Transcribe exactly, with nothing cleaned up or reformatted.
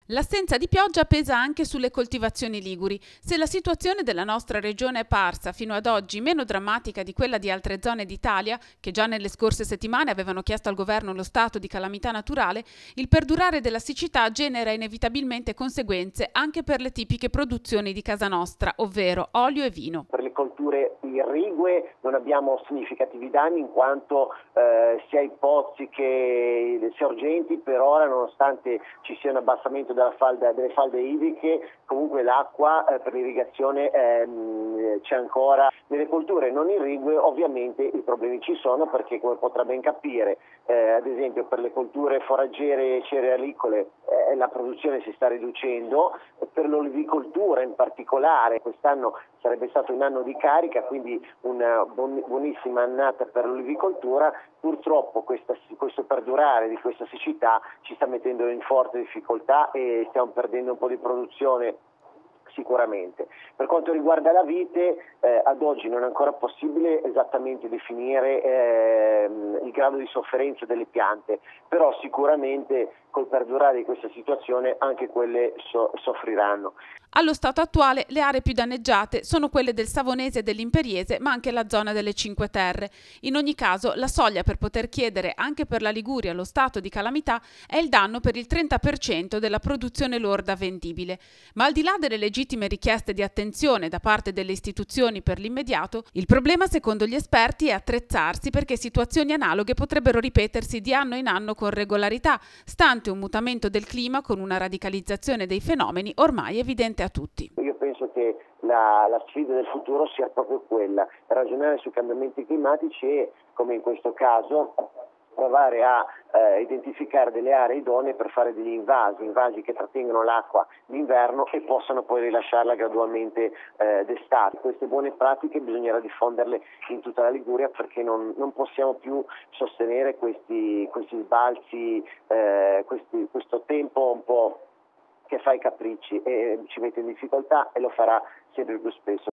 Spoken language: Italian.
L'assenza di pioggia pesa anche sulle coltivazioni liguri. Se la situazione della nostra regione è parsa fino ad oggi meno drammatica di quella di altre zone d'Italia, che già nelle scorse settimane avevano chiesto al governo lo stato di calamità naturale, il perdurare della siccità genera inevitabilmente conseguenze anche per le tipiche produzioni di casa nostra, ovvero olio e vino. Per le colture irrigue non abbiamo significativi danni in quanto eh, sia i pozzi che le sorgenti per ora, nonostante ci sia un abbassamento della falda, delle falde idriche, comunque l'acqua eh, per l'irrigazione ehm, c'è ancora. Nelle colture non irrigue ovviamente i problemi ci sono perché, come potrà ben capire, eh, ad esempio per le colture foraggere e cerealicole eh, la produzione si sta riducendo, per l'olivicoltura in particolare quest'anno sarebbe stato un anno di carica, quindi una buonissima annata per l'olivicoltura. Purtroppo questa, questo perdurare di questa siccità ci sta mettendo in forte difficoltà e stiamo perdendo un po' di produzione sicuramente. Per quanto riguarda la vite, eh, ad oggi non è ancora possibile esattamente definire eh, il grado di sofferenza delle piante, però sicuramente col perdurare di questa situazione anche quelle so- soffriranno. Allo stato attuale le aree più danneggiate sono quelle del Savonese e dell'Imperiese, ma anche la zona delle Cinque Terre. In ogni caso, la soglia per poter chiedere anche per la Liguria lo stato di calamità è il danno per il trenta per cento della produzione lorda vendibile. Ma al di là delle legittime richieste di attenzione da parte delle istituzioni per l'immediato, il problema secondo gli esperti è attrezzarsi perché situazioni analoghe potrebbero ripetersi di anno in anno con regolarità, stante un mutamento del clima con una radicalizzazione dei fenomeni ormai evidente a tutti. Io penso che la, la sfida del futuro sia proprio quella, ragionare sui cambiamenti climatici e, come in questo caso, provare a eh, identificare delle aree idonee per fare degli invasi, invasi che trattengono l'acqua d'inverno e possano poi rilasciarla gradualmente eh, d'estate. Queste buone pratiche bisognerà diffonderle in tutta la Liguria perché non, non possiamo più sostenere questi, questi sbalzi, eh, questi, questo tempo un po' che fa i capricci e ci mette in difficoltà e lo farà sempre più spesso.